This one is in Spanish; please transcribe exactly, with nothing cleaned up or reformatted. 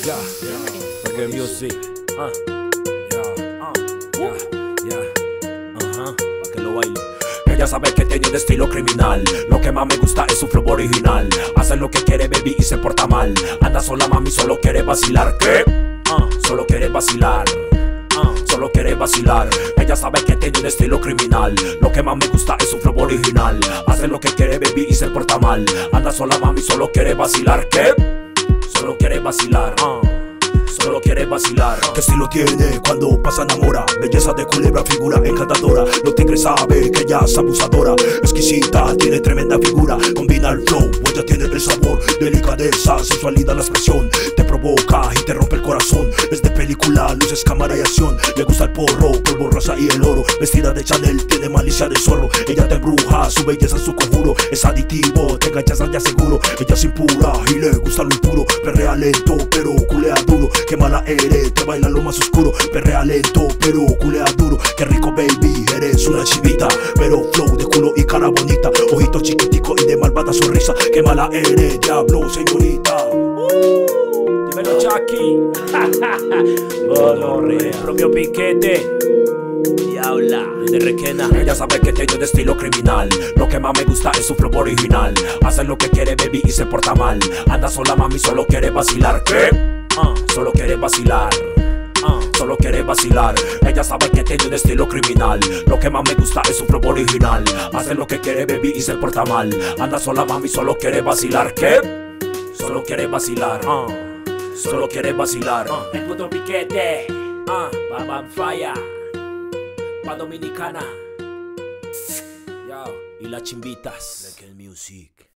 Yeah, reggae music. Ah, yeah, ah, yeah, yeah. Ajá, pa' que lo baile. Ella sabe que tiene un estilo criminal. Lo que más me gusta es su flow original. Hace lo que quiere, baby, y se porta mal. Anda sola, mami, solo quiere vacilar. ¿Qué? Ah, solo quiere vacilar. Ah, solo quiere vacilar. Ella sabe que tiene un estilo criminal. Lo que más me gusta es su flow original. Hace lo que quiere, baby, y se porta mal. Anda sola, mami, solo quiere vacilar. ¿Qué? Solo quiere vacilar. Ah, solo quiere vacilar. ¿Qué estilo tiene cuando pasa enamora? Belleza de culebra, figura encantadora. Los tigres saben que ella es abusadora. Exquisita, tiene tremenda figura. Combina el flow, ella tiene el sabor. Delicadeza, sensualidad, la expresión. Te provoca y te rompe el corazón. Es de película, luces, cámara y acción. Le gusta el porro, polvo rosa y el oro. Vestida de Chanel, tiene malicia de zorro. Ella te embruja, su belleza es su conjuro. Es aditivo, te enganchas ya seguro. Ella es impura y le gusta lo impuro. Perrea lento, pero culea duro. Qué mala eres, te baila lo más oscuro. Perrea lento, pero culea duro. Qué rico, baby, eres una chivita. Pero flow de culo y cara bonita. Ojitos chiquiticos y de malvada sonrisa. Qué mala eres, diablo, señorita. Dímelo, Chucky. Gonorrea. Propio piquete. Diabla. De Requena. Ella sabe que tiene un estilo criminal. Lo que más me gusta es su flow original. Hace lo que quiere, baby, y se porta mal. Anda sola, mami, solo quiere vacilar. ¿Qué? Uh, solo quiere vacilar. Uh, solo quiere vacilar. Ella sabe que tiene un estilo criminal. Lo que más me gusta es su flow original. Hace lo que quiere, baby, y se porta mal. Anda sola, mami, solo quiere vacilar. ¿Qué? Solo quiere vacilar. Uh, solo quiere vacilar. Uh, el puto piquete. Uh, Bam Falla. Pa' Dominicana. Yo, y las chimbitas. Reggae music.